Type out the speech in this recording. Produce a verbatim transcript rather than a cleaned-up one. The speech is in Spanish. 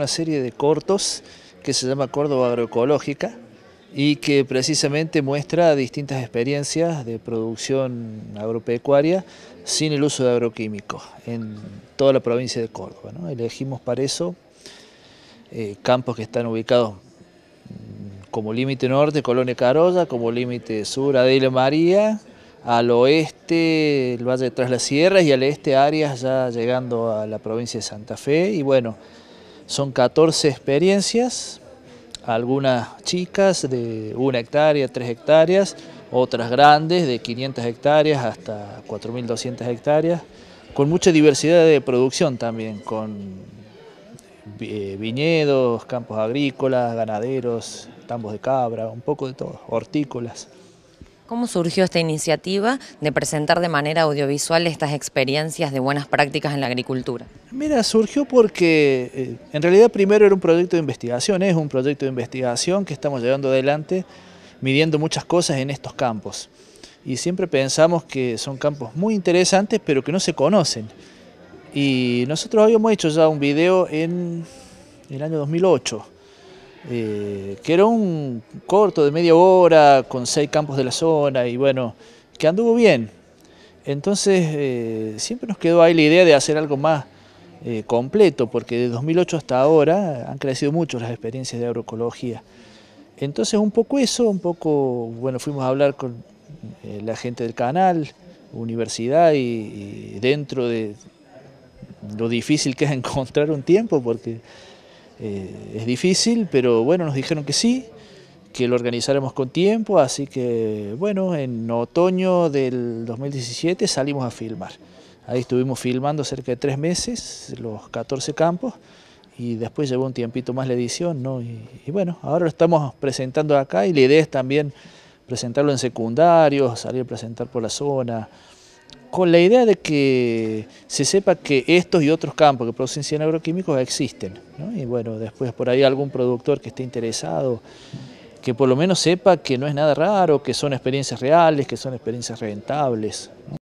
una serie de cortos que se llama Córdoba Agroecológica y que precisamente muestra distintas experiencias de producción agropecuaria sin el uso de agroquímicos en toda la provincia de Córdoba, ¿no? Elegimos para eso eh, campos que están ubicados como límite norte Colonia Carolla, como límite sur Adela María, al oeste el Valle de Tras las Sierras y al este Arias, ya llegando a la provincia de Santa Fe. Y bueno, son catorce experiencias, algunas chicas de una hectárea, tres hectáreas, otras grandes de quinientas hectáreas hasta cuatro mil doscientas hectáreas, con mucha diversidad de producción también, con viñedos, campos agrícolas, ganaderos, tambos de cabra, un poco de todo, hortícolas. ¿Cómo surgió esta iniciativa de presentar de manera audiovisual estas experiencias de buenas prácticas en la agricultura? Mira, surgió porque eh, en realidad primero era un proyecto de investigación, es un proyecto de investigación que estamos llevando adelante midiendo muchas cosas en estos campos. Y siempre pensamos que son campos muy interesantes pero que no se conocen. Y nosotros habíamos hecho ya un video en el año dos mil ocho, eh, que era un corto de media hora con seis campos de la zona y bueno, que anduvo bien. Entonces eh, siempre nos quedó ahí la idea de hacer algo más eh, completo, porque de dos mil ocho hasta ahora han crecido mucho las experiencias de agroecología. Entonces un poco eso, un poco, bueno, fuimos a hablar con eh, la gente del canal, universidad y, y dentro de lo difícil que es encontrar un tiempo, porque eh, es difícil, pero bueno, nos dijeron que sí, que lo organizáramos con tiempo, así que bueno, en otoño del dos mil diecisiete salimos a filmar. Ahí estuvimos filmando cerca de tres meses, los catorce campos, y después llevó un tiempito más la edición, ¿no? Y, y bueno, ahora lo estamos presentando acá y la idea es también presentarlo en secundarios, salir a presentar por la zona, con la idea de que se sepa que estos y otros campos que producen cien agroquímicos existen, ¿no? Y bueno, después por ahí algún productor que esté interesado, que por lo menos sepa que no es nada raro, que son experiencias reales, que son experiencias rentables, ¿no?